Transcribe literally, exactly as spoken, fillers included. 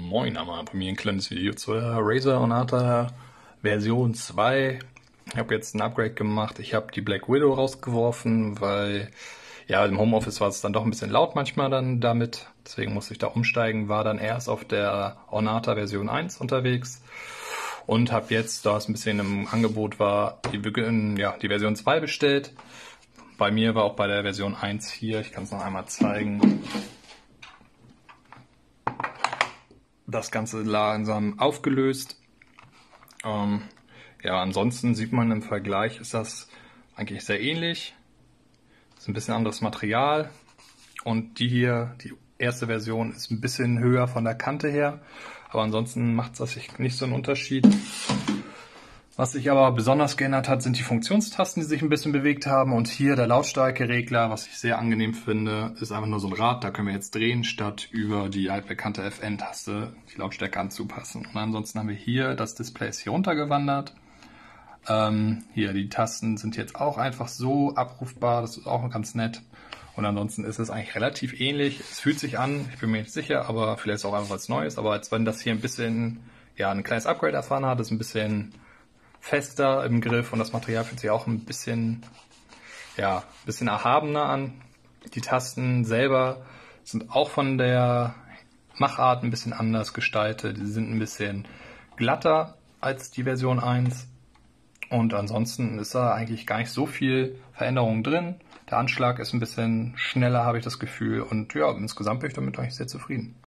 Moin, einmal bei mir ein kleines Video zur Razer Onata Version zwei. Ich habe jetzt ein Upgrade gemacht. Ich habe die Black Widow rausgeworfen, weil ja im Homeoffice war es dann doch ein bisschen laut manchmal dann damit. Deswegen musste ich da umsteigen. War dann erst auf der Onata Version eins unterwegs und habe jetzt, da es ein bisschen im Angebot war, die, ja, die Version zwei bestellt. Bei mir war auch bei der Version eins hier, ich kann es noch einmal zeigen, das Ganze langsam aufgelöst. Ähm, ja, ansonsten sieht man im Vergleich, ist das eigentlich sehr ähnlich. Ist ein bisschen anderes Material. Und die hier, die erste Version, ist ein bisschen höher von der Kante her. Aber ansonsten macht das sich nicht so einen Unterschied. Was sich aber besonders geändert hat, sind die Funktionstasten, die sich ein bisschen bewegt haben. Und hier der Lautstärkeregler, was ich sehr angenehm finde, ist einfach nur so ein Rad. Da können wir jetzt drehen, statt über die altbekannte F N-Taste die Lautstärke anzupassen. Und ansonsten haben wir hier, das Display ist hier runtergewandert. Ähm, hier, die Tasten sind jetzt auch einfach so abrufbar. Das ist auch ganz nett. Und ansonsten ist es eigentlich relativ ähnlich. Es fühlt sich an, ich bin mir nicht sicher, aber vielleicht ist es auch einfach was Neues. Aber als wenn das hier ein bisschen, ja, ein kleines Upgrade erfahren hat, ist ein bisschen fester im Griff und das Material fühlt sich auch ein bisschen, ja, ein bisschen erhabener an. Die Tasten selber sind auch von der Machart ein bisschen anders gestaltet. Die sind ein bisschen glatter als die Version eins. Und ansonsten ist da eigentlich gar nicht so viel Veränderung drin. Der Anschlag ist ein bisschen schneller, habe ich das Gefühl. Und ja, insgesamt bin ich damit eigentlich sehr zufrieden.